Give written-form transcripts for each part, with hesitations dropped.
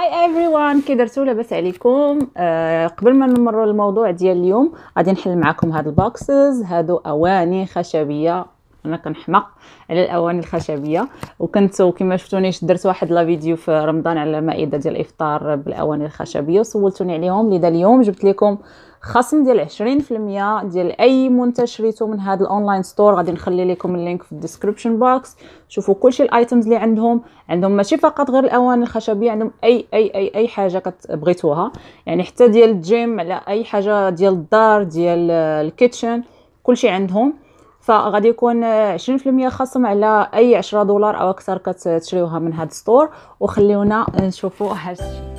هاي everyone، كي درتو لاباس عليكم؟ قبل ما نمروا للموضوع ديال اليوم غادي نحل معكم هاد البوكسز. هادو اواني خشبيه، انا كنحماق على الاواني الخشبيه، وكنتو كما شفتونيش درت واحد لا فيديو في رمضان على مائده ديال الافطار بالاواني الخشبيه وسولتوني عليهم. لذا اليوم جبت لكم خصم ديال 20% ديال اي منتج شريتو من هذا الاونلاين ستور. غادي نخلي لكم اللينك في الديسكريبشن بوكس. شوفوا كلشي الايتمز اللي عندهم ماشي فقط غير الاواني الخشبيه، عندهم اي حاجه كتبغيتوها، يعني حتى ديال الجيم، على اي حاجه ديال الدار ديال الكيتشن كلشي عندهم. فغادي يكون 20% خصم على اي 10 دولار او اكثر كتشريوها من هذا ستور. وخليونا نشوفوا هذا الشيء.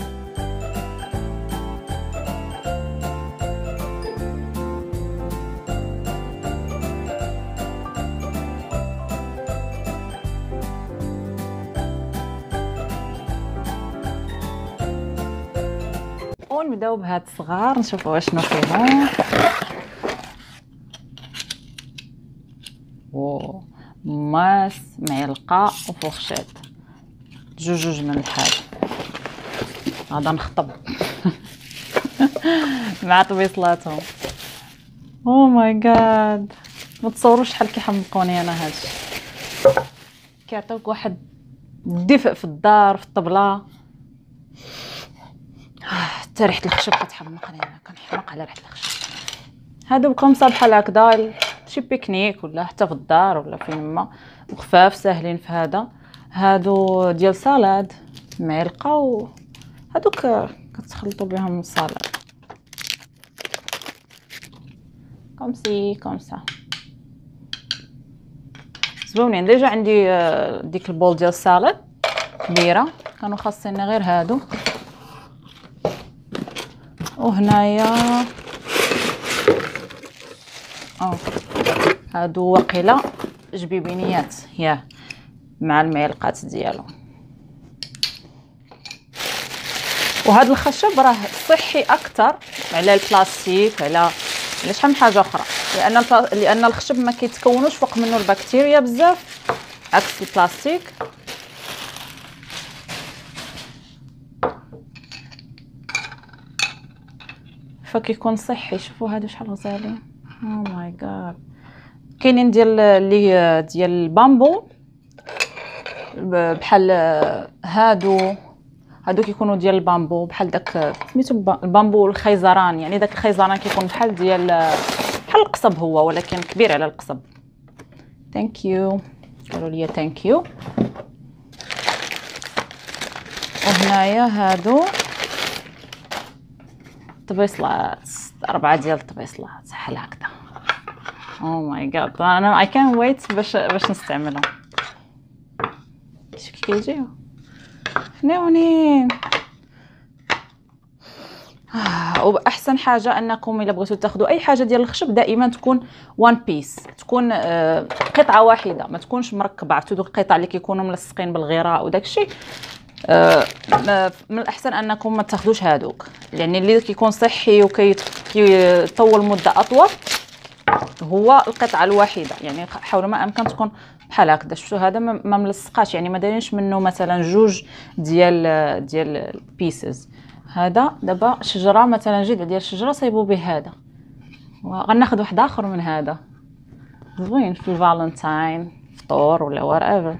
ونبداو بهاد الصغار نشوفوا شنو فيهم. ماس، معلقه وفرشات، جوج من الحاجه. غادا نخطب مع طويصلاتهم. او ماي جاد، ما تصوروش شحال كيحمقوني انا هادشي. كيعطيوك واحد الدفء في الدار في الطبله. حتى ريحه الخشب كتحمقني، انا كنحمق على ريحه الخشب. هادو بقمصه بحال هكذا شي بيكنيك ولا حتى في الدار ولا فين ما، وخفاف ساهلين في هذا. هادو ديال سالاد، معلقه، وهادوك كتخلطوا بهم السالاد كومسا زوينين. ديجا عندي ديك البول ديال السالاد كبيره، كانوا خاصيني غير هادو. وهنايا هادو وقيله جبيبينيات ياه مع المعلقات ديالو. وهذا الخشب راه صحي اكثر على البلاستيك، على شحال من حاجه اخرى، لان الخشب ما كيتكونوش فوق منه البكتيريا بزاف عكس البلاستيك. فكيكون صحي. شوفوا هادو شحال غزالين. او ماي جاد. كاينين ديال اللي ديال البامبو بحال هادو كيكونوا ديال البامبو بحال داك سميتو البامبو الخيزران، يعني داك الخيزران كيكون بحال بحال القصب هو، ولكن كبير على القصب. ثانك يو، قالوا لي ثانك يو. وهنايا هادو طبيصلات، 4 ديال الطبيصلات بحال هكذا. او ماي جاد، انا اي كان ويت باش نستعملهم. شوف كي كيجيو فنيونين. واحسن حاجه انكم الا بغيتوا تاخذوا اي حاجه ديال الخشب دائما تكون وان بيس، تكون قطعه واحده، ما تكونش مركبه. عرفتوا دوك القطع اللي كيكونوا ملصقين بالغراء وداك الشيء. من الاحسن انكم ما تاخذوش هادوك، يعني اللي كيكون صحي وكيطول مده اطول هو القطعه الواحده. يعني حاولوا ما امكن تكون بحال هكذا. شفتوا هذا ما ملصقاش، يعني ما دايرينش منه مثلا جوج ديال البيسز. هذا دابا شجره مثلا، جذع ديال الشجره صايبوا به هذا، وغناخذ واحد اخر من هذا زوين في الفالنتاين، فطور ولا وات ايفر.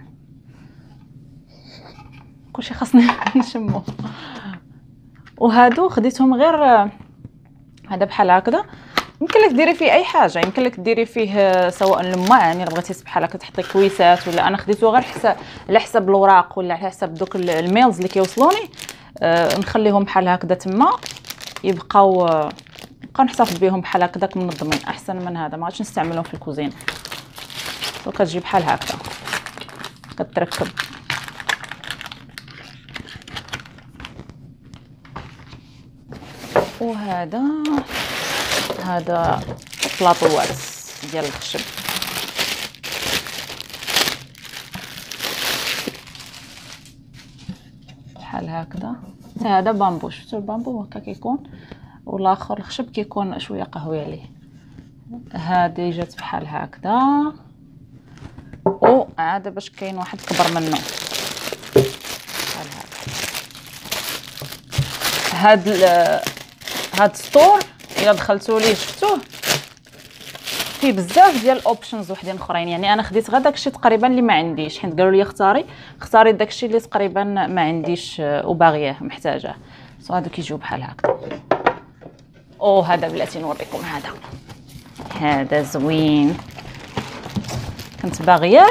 كلشي خاصني نشمو. وهادو خديتهم غير هذا بحال هكذا. يمكن لك ديري فيه اي حاجه، يمكن لك ديري فيه سواء لماعن الا بغيتي بحال هكا تحطي كويسات، ولا انا خديته غير على حسب الوراق ولا على حسب دوك الميلز اللي كيوصلوني. نخليهم بحال هكذا تما يبقاو نحتفظ بهم بحال هكذا منظمين، احسن من هذا. ما غاديش نستعملهم في الكوزينه. وكتجي بحال هكذا كتركب. وهذا بلاطوات ديال الخشب بحال هكذا. هذا بامبو، شفتوا البامبو هكا كيكون، والاخر الخشب كيكون شويه قهوي عليه. هذه جات بحال هكذا. وعاد باش كاين واحد كبر منه بحال هكا. هاد ستور الا دخلتوا ليه شفتوه فيه بزاف ديال الاوبشنز وحدين اخرين. يعني انا خديت غير داكشي تقريبا اللي ما عنديش، حيت قالوا لي اختاري داكشي اللي تقريبا ما عنديش وباغياه محتاجاه. سو هادو كيجيو بحال هكا. هذا بلاتي نوريكم. هذا زوين كنت باغياه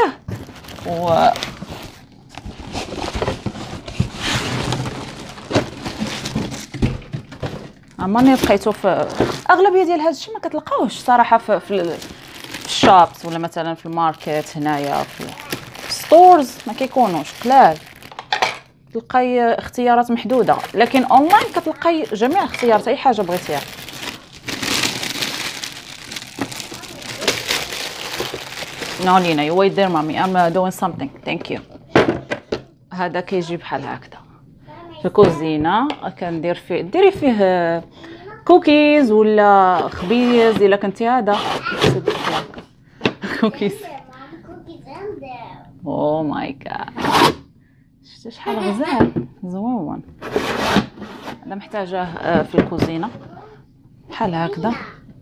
عمرني لقيته في اغلبيه ديال هذا الشيء ما كتلقاوش صراحه في الشوبس ولا مثلا في الماركت هنايا في ستورز ما كيكونوش قلال. تلقاي اختيارات محدوده، لكن اونلاين كتلقاي جميع اختيارات اي حاجه بغيتيها. No Lina, you wait there mommy, I'm doing something, thank you. هذا كيجي بحال هكذا في الكوزينه، كندير فيه ديري فيه كوكيز ولا خبيز الا كنتي هذا كوكيز. او ماي جاد شفتي شحال غزال زوين. هذا محتاجاه في الكوزينه بحال هكذا.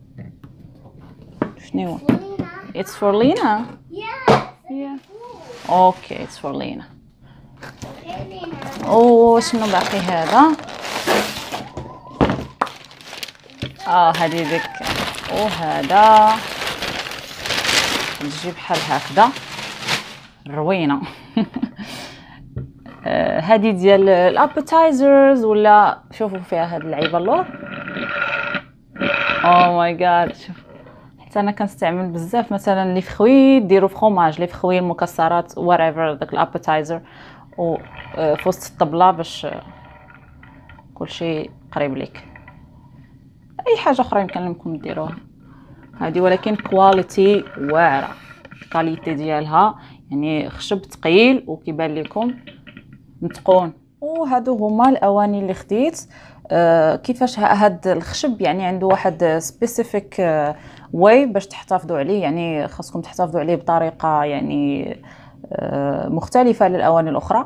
شنو هو؟ It's for Lina. Yeah. Okay, it's for Lina. شنو باقي هذا؟ هذه ديك. وهذا نجي بحال هكذا روينه. هذه ديال الابيتايزرز ولا شوفوا فيها هاد اللعيبه اللور. ماي جاد شوف، حتى انا كنستعمل بزاف مثلا لي فخوي ديروا فخوماج، لي فخوي المكسرات whatever داك الابيتايزر و في وسط الطبله باش كلشي قريب ليك. اي حاجه اخرى يمكن لكم ديروها هذه، ولكن كواليتي واعره. الكاليتي ديالها يعني خشب ثقيل وكيبان لكم متقون. وهادو هما الاواني اللي خديت. كيفاش هاد الخشب يعني عنده واحد سبيسيفيك واي باش تحتفظوا عليه، يعني خاصكم تحتفظوا عليه بطريقه يعني مختلفه للاواني الاخرى.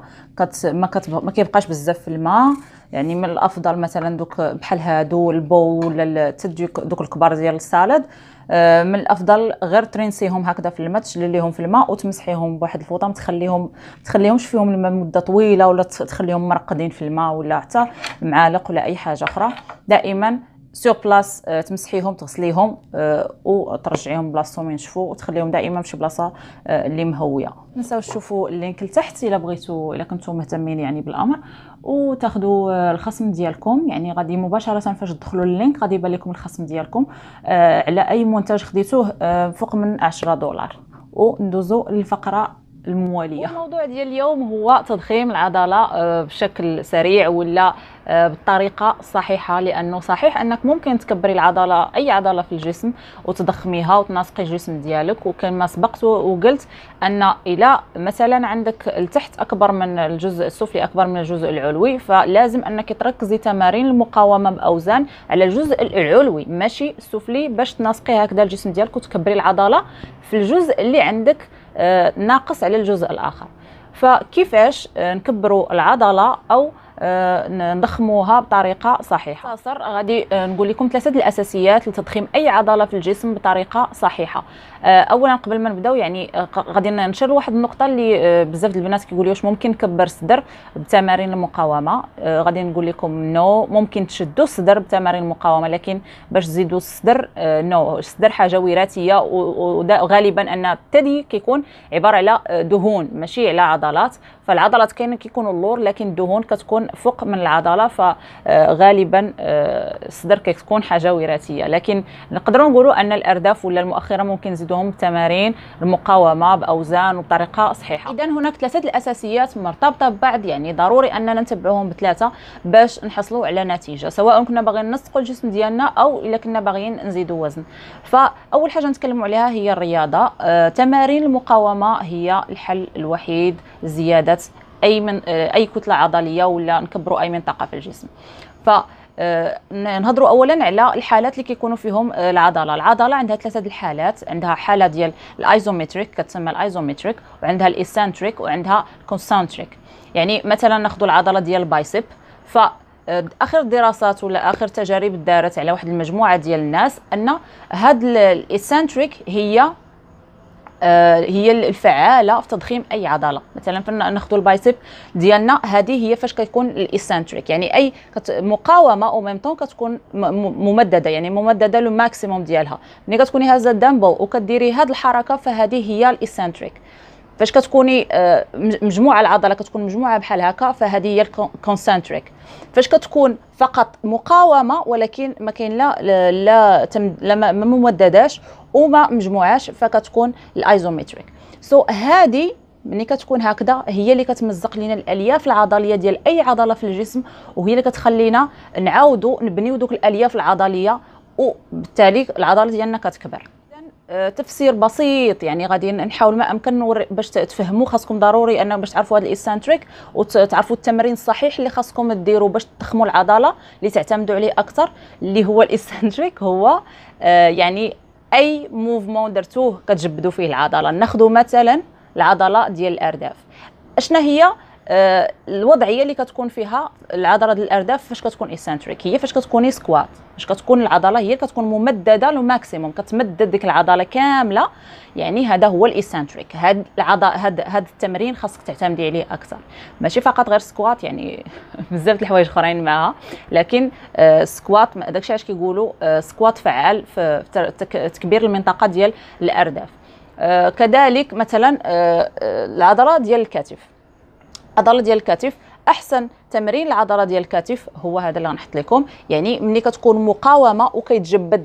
ما كيبقاش بزاف في الماء. يعني من الافضل مثلا دوك بحال هادو البو ولا دوك الكبار ديال السالاد، من الافضل غير ترينسيهم هكذا في الماء، تشلليهم في الماء وتمسحيهم بواحد الفوطه، ما تخليهمش فيهم الماء مده طويله ولا تخليهم مرقدين في الماء ولا حتى معالق ولا اي حاجه اخرى. دائما سور بلاص تمسحيهم تغسليهم وترجعيهم بلاصتهم ينشفوا، وتخليهم دائما في بلاصه اللي مهويه. تنساوش تشوفوا اللينك لتحت الا بغيتوا، الا كنتم مهتمين يعني بالامر، وتاخذوا الخصم ديالكم. يعني غادي مباشره فاش تدخلوا اللينك غادي يبان لكم الخصم ديالكم على اي منتج خديتوه فوق من $10. وندوزو للفقره المواليه. الموضوع ديال اليوم هو تضخيم العضله بشكل سريع ولا بالطريقه الصحيحه، لانه صحيح انك ممكن تكبري العضله اي عضله في الجسم وتضخميها وتناسقي الجسم ديالك. وكما سبقت وقلت ان الى مثلا عندك التحت اكبر من الجزء السفلي اكبر من الجزء العلوي، فلازم انك تركزي تمارين المقاومه باوزان على الجزء العلوي ماشي السفلي، باش تناسقي هكذا الجسم ديالك وتكبري العضله في الجزء اللي عندك ناقص على الجزء الاخر. فكيفاش نكبروا العضله او نضخموها بطريقه صحيحه؟ غادي نقول لكم ثلاثه الاساسيات لتضخيم اي عضله في الجسم بطريقه صحيحه. اولا قبل ما نبداو يعني غادي نشير واحد النقطه اللي بزاف البنات كيقولوا واش ممكن نكبر الصدر بتمارين المقاومه. غادي نقول لكم نو، ممكن تشدوا الصدر بتمارين المقاومه، لكن باش تزيدوا الصدر نو. الصدر حاجه وراثيه، وغالبا ان الثدي كيكون عباره على دهون ماشي على عضلات. فالعضلات كيكونوا اللور، لكن الدهون كتكون فوق من العضله، فغالبا الصدر كتكون حاجه وراثيه. لكن نقدروا نقولوا ان الارداف ولا المؤخره ممكن نزيدوهم بتمارين المقاومه باوزان وبطريقه صحيحه. اذا هناك ثلاثه الاساسيات مرتبطه ببعض، يعني ضروري اننا نتبعوهم بثلاثه باش نحصلوا على نتيجه، سواء كنا باغيين نسقوا الجسم ديالنا او الا كنا باغيين نزيدوا وزن. فاول حاجه نتكلموا عليها هي الرياضه. تمارين المقاومه هي الحل الوحيد لزياده اي كتله عضليه ولا نكبروا اي منطقه في الجسم. نهضروا اولا على الحالات اللي كيكونوا فيهم العضله عندها ثلاثه الحالات. عندها حاله ديال الايزومتريك كتسمى الايزومتريك، وعندها الايسنتريك، وعندها الكونسنتريك. يعني مثلا ناخذوا العضله ديال البايسب، ف اخر الدراسات ولا اخر تجارب دارت على واحد المجموعه ديال الناس ان هاد الايسنتريك هي الفعاله في تضخيم اي عضله. مثلا ناخذوا البايسب ديالنا، هذه هي فاش كيكون الايسنتريك، يعني اي مقاومه او ميم طون كتكون ممدده، يعني ممدده لو ماكسيموم ديالها. ملي كتكوني هازه الدمبل وكديري هذه الحركه فهذه هي الايسنتريك. فاش كتكوني مجموعه العضله كتكون مجموعه بحال هكا فهذه هي الكونسنتريك. فاش كتكون فقط مقاومه ولكن ما كاين لا ما ممدداش وما مجموعاش فكتكون الايزومتريك. هذه ملي كتكون هكذا هي اللي كتمزق لنا الالياف العضليه ديال اي عضله في الجسم، وهي اللي كتخلينا نعاودوا نبنيو دوك الالياف العضليه، وبالتالي العضله ديالنا كتكبر. تفسير بسيط يعني غادي نحاول ما امكن باش تفهموا. خاصكم ضروري انه باش تعرفوا هذا الايسنتريك وتعرفوا التمرين الصحيح اللي خاصكم ديروا باش تضخموا العضله اللي تعتمدوا عليه اكثر، اللي هو الايسنتريك. هو يعني اي موفمون درتوه كتجبدوا فيه العضله. ناخذوا مثلا العضله ديال الارداف. اشنا هي الوضعيه اللي كتكون فيها العضله ديال الارداف فاش كتكون ايسنتريك؟ هي فاش كتكوني سكوات، فاش كتكون العضله هي كتكون ممدده لو ماكسيموم، كتمدد ديك العضله كامله، يعني هذا هو الايسنتريك. هذا التمرين خاصك تعتمدي عليه اكثر، ماشي فقط غير سكوات، يعني بزاف د الحوايج اخرين معها، لكن سكوات داكشي علاش كيقولوا سكوات فعال في تكبير المنطقه ديال الارداف. كذلك مثلا العضله ديال الكتف. العضله ديال الكتف احسن تمرين العضله ديال الكتف هو هذا اللي غنحط لكم. يعني ملي كتكون مقاومه وكيتجبد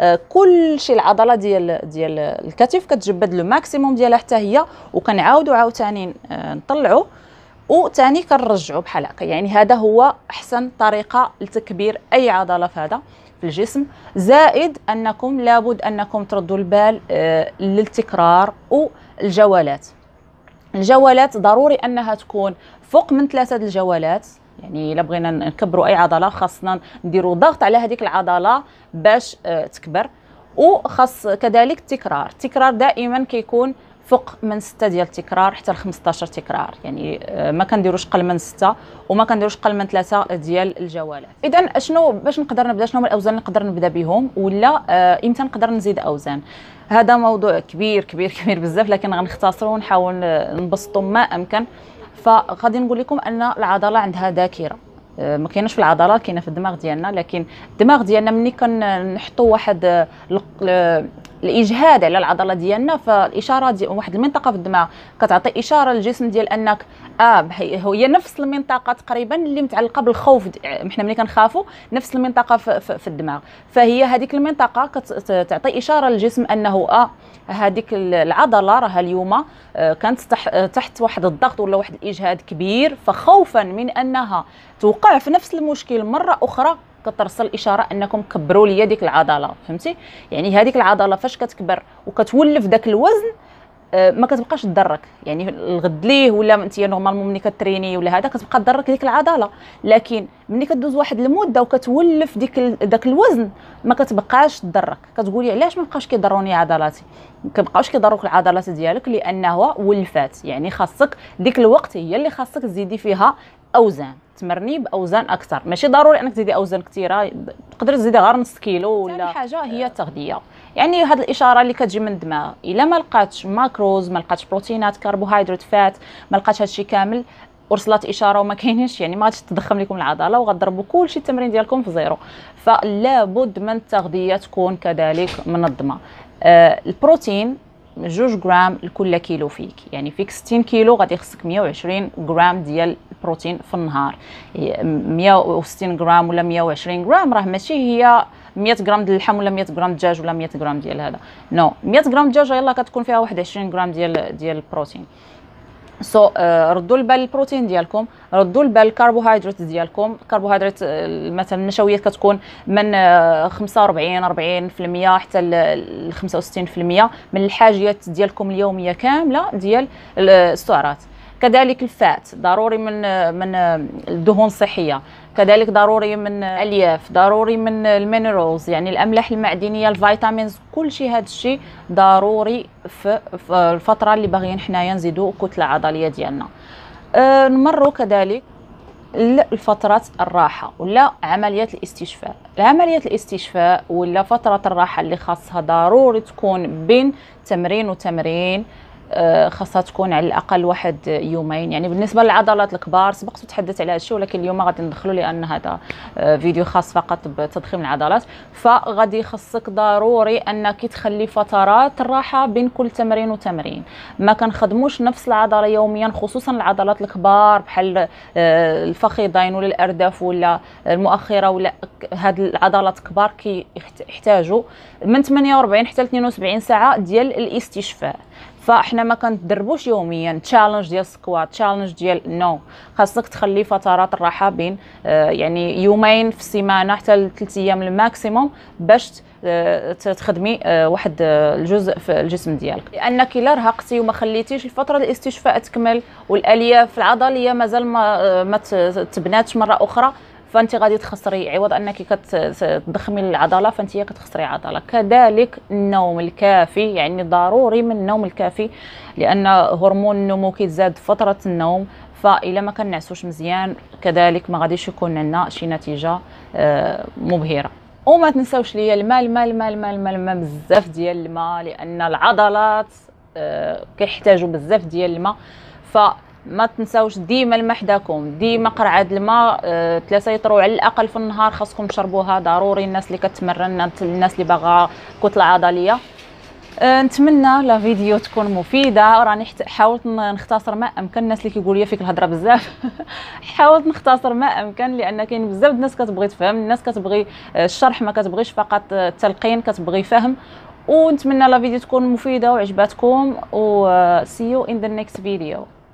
كل شيء العضله ديال الكتف كتجبد لو ماكسيموم ديالها حتى هي، وكنعاودوا عاوتاني نطلعوا وثاني كنرجعوا بحال هكا. يعني هذا هو احسن طريقه لتكبير اي عضله في هذا في الجسم. زائد انكم لابد انكم تردوا البال للتكرار والجولات. الجولات ضروري انها تكون فوق من 3 الجولات. يعني الا بغينا نكبروا اي عضله خاصنا نديروا ضغط على هذيك العضله باش تكبر. وخاص كذلك التكرار دائما كيكون فوق من 6 ديال التكرار حتى ل 15 تكرار. يعني ما كنديروش قل من 6 وما كنديروش قل من 3 ديال الجولات. اذا شنو باش نقدر نبدا، شنو هما الاوزان اللي نقدر نبدا بهم، ولا امتى نقدر نزيد اوزان؟ هذا موضوع كبير كبير كبير بزاف، لكن غنختصروا ونحاول نبسطوا ما امكن. فغادي نقول لكم ان العضله عندها ذاكره، ما كايناش في العضله، كاينه في الدماغ ديالنا. لكن الدماغ ديالنا ملي كنحطوا واحد الاجهاد على العضله ديالنا، فالاشاره ديال واحد المنطقه في الدماغ كتعطي اشاره للجسم ديال انك هي نفس المنطقه تقريبا اللي متعلقه بالخوف. احنا ملي كنخافوا نفس المنطقه في الدماغ، فهي هذيك المنطقه كتعطي اشاره للجسم انه هذيك العضله راها اليوم كانت تحت واحد الضغط ولا واحد الاجهاد كبير، فخوفا من انها توقع في نفس المشكل مره اخرى كترسل اشاره انكم كبروا لي ديك العضله. فهمتي؟ يعني هذيك العضله فاش كتكبر وكتولف داك الوزن ما كتبقاش تضرك. يعني الغد ليه ولا انت نورمالمون ملي كتريني ولا هذا كتبقى تضرك ديك العضله، لكن ملي كدوز واحد المده وكتولف داك الوزن ما كتبقاش تضرك. كتقولي علاش ما بقاوش كيضروني عضلاتي؟ ما كيبقاوش كيضروك العضلات ديالك لانه ولفات. يعني خاصك ديك الوقت هي اللي خاصك تزيدي فيها اوزان، تمرني باوزان اكثر. ماشي ضروري انك تزيدي اوزان كثيره، تقدري تزيدي غير نص كيلو ولا. ثاني حاجه هي التغذيه. يعني هذه الاشاره اللي كتجي من الدماغ، الا ما لقاتش ماكروز، ما لقاتش بروتينات، كربوهيدرات، فات، ما لقاتش هادشي كامل ورسلات اشاره وما كاينش، يعني ما غاديش تضخم لكم العضله وغتضربوا كلشي التمرين ديالكم في زيرو. فلا بد من التغذيه تكون كذلك منظمه. البروتين 2 غرام لكل كيلو فيك. يعني فيك 60 كيلو غادي يخصك 120 غرام ديال البروتين في النهار. 160 غرام ولا 120 غرام راه ماشي هي 100 غرام ديال اللحم ولا 100 غرام دجاج ولا 100 غرام ديال هذا. نو 100 غرام دجاج يلاه كتكون فيها 21 غرام ديال البروتين. ردوا البال البروتين ديالكم، ردوا البال الكربوهيدرات ديالكم. الكربوهيدرات مثلا النشويات كتكون من 45-40% حتى ل 65% من الحاجيات ديالكم اليوميه كامله ديال السعرات. كذلك الفات ضروري من الدهون الصحيه، كذلك ضروري من الالياف، ضروري من المينرالز يعني الاملاح المعدنيه، الفيتامينز، كل شيء هذا الشيء ضروري في الفتره اللي باغيين حنايا نزيدوا الكتله العضليه ديالنا. نمروا كذلك لفترات الراحه ولا عمليات الاستشفاء. العمليات الاستشفاء ولا فتره الراحه اللي خاصها ضروري تكون بين تمرين وتمرين، خاصها تكون على الاقل واحد يومين. يعني بالنسبه للعضلات الكبار سبقت وتحدثت على هذا الشيء، ولكن اليوم غادي ندخلوا لان هذا فيديو خاص فقط بتضخيم العضلات. فغادي خصك ضروري انك تخلي فترات الراحه بين كل تمرين وتمرين. ما كنخدموش نفس العضله يوميا، خصوصا العضلات الكبار بحال الفخذين ولا الارداف ولا المؤخره ولا هاد العضلات الكبار كيحتاجوا من 48 حتى 72 ساعه ديال الاستشفاء. فاحنا ما كندربوش يوميا تشالنج ديال سكوات، تشالنج ديال نو. خاصك تخلي فترات الراحه بين يعني يومين في السيمانه حتى 3 ايام الماكسيموم باش تخدمي واحد الجزء في الجسم ديالك. لانك الا رهقتي وما خليتيش الفتره الاستشفاء تكمل والالياف العضليه مازال ما تبناتش مره اخرى، فانت غادي تخسري. عوض انك كتضخمي العضله فانت كتخسري عضله. كذلك النوم الكافي، يعني ضروري من النوم الكافي لان هرمون النمو كيتزاد فتره النوم. فإلا ما كنعسوش مزيان كذلك ما غاديش يكون لنا شي نتيجه مبهره. وما تنساوش ليا الماء بزاف ديال الماء، لان العضلات كيحتاجوا بزاف ديال الماء. فما تنساوش ديما الماء حداكم، ديما قرعه الماء 3 لتر على الاقل في النهار خاصكم تشربوها ضروري. الناس اللي كتمرن، الناس اللي باغا كتله عضليه. نتمنى لا فيديو تكون مفيده. راني حاولت نختصر ما امكن. الناس اللي كيقولوا لي فيك الهضره بزاف حاولت نختصر ما امكن، لان كاين بزاف الناس كتبغي تفهم، الناس كتبغي الشرح ما كتبغيش فقط التلقين، كتبغي فهم. ونتمنى لا فيديو تكون مفيده وعجباتكم. و see you in the next video.